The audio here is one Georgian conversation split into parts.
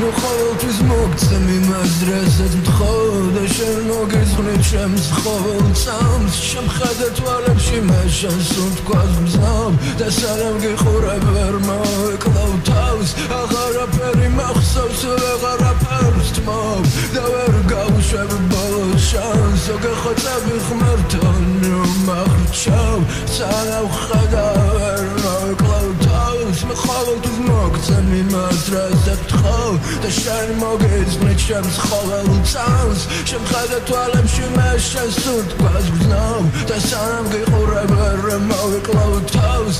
ყოველთვის მოგცემ იმას დრესაც მთხოვ და შენ მოგიძღვნით ჩემს ყოველწამს შემხედე თვალებში მე შენს უთქვას მზნობ და სანამ გიყურებ ვერ მოვეკლავ თავს აღარაფერი მახსოვს ვეღარაფერს თმობ და ვერ გავუშვებ ბოლოს შანს გეხოცები ღმერთთან მომახრჩავ სანამ ხედა ვერ მოვეკლავ თავს მე ყოველთვის მოგცემ იმას დრესაც მთხოვ და შენ მოგიძღვნით ჩემს ყოველწამს შემხედე თვალებში მე შენს უთქვას მზნობ და სანამ გიყურებ ვერ მოვეკლავ თავს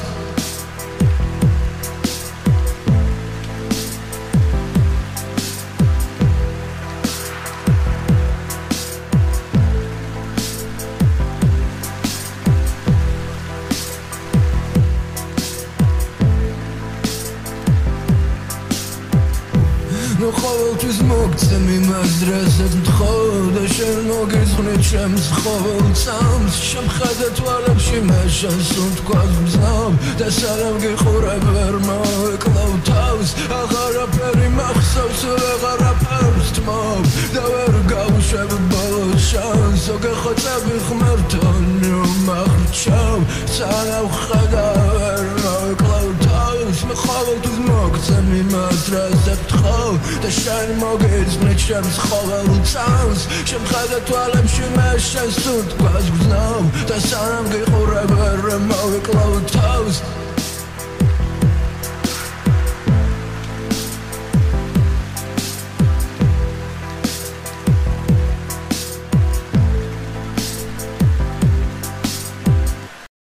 ყოველთვის მოგცემ იმას დრესაც მთხოვ და შენ მოგიძღვნით ჩემს ყოველწამს შემხედე თვალებში მე შენს უთქვას მზნობ და სანამ გიყურებ ვერ მოვეკლავ თავს აღარაფერი მახსოვს ვეღარაფერს თმობ და ვერ გავუშვებ ბოლოს შანს გეხოცები ღმერთთან მომახრჩავ სანამ ხედა ვერ მოვეკლავ თავს მე ყოველთვის მოგცემ იმას დრესაც მთხოვ და შენ მოგიძღვნით ჩემს ყოველწამს შემხედე თვალებში მე შენს უთქვას მზნობ და სანამ გიყურებ ვერ მოვეკლავ თავს